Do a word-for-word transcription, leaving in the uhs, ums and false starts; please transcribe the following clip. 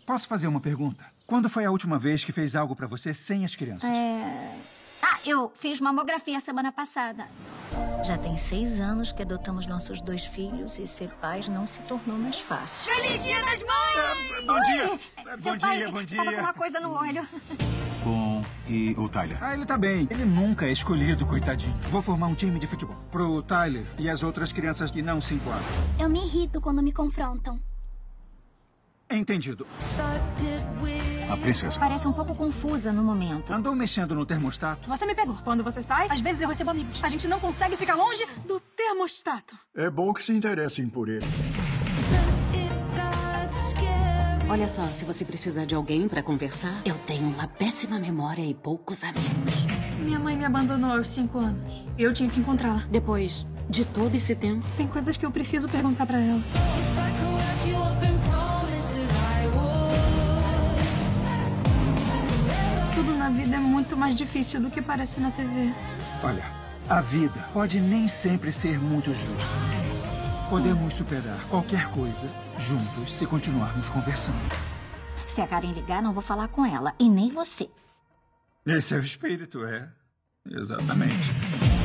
Posso fazer uma pergunta? Quando foi a última vez que fez algo pra você sem as crianças? É... Ah, eu fiz mamografia semana passada. Já tem seis anos que adotamos nossos dois filhos e ser pais não se tornou mais fácil. Feliz Dia das Mães! Ah, bom dia! Oi, Bom seu dia, pai bom dia. tava com uma coisa no olho. Bom, e o Tyler? Ah, ele tá bem. Ele nunca é escolhido, coitadinho. Vou formar um time de futebol. Pro Tyler e as outras crianças que não se enquadram. Eu me irrito quando me confrontam. Entendido. A princesa. Parece um pouco confusa no momento. Andou mexendo no termostato? Você me pegou. Quando você sai, às vezes eu recebo amigos. A gente não consegue ficar longe do termostato. É bom que se interessem por ele. Olha só, se você precisar de alguém pra conversar, eu tenho uma péssima memória e poucos amigos. Minha mãe me abandonou aos cinco anos. Eu tinha que encontrá-la. Depois de todo esse tempo, Tem coisas que eu preciso perguntar pra ela. Tudo na vida é muito mais difícil do que parece na T V. Olha, a vida pode nem sempre ser muito justa. Podemos superar qualquer coisa juntos se continuarmos conversando. Se a Karen ligar, não vou falar com ela. E nem você. Esse é o espírito, é. Exatamente.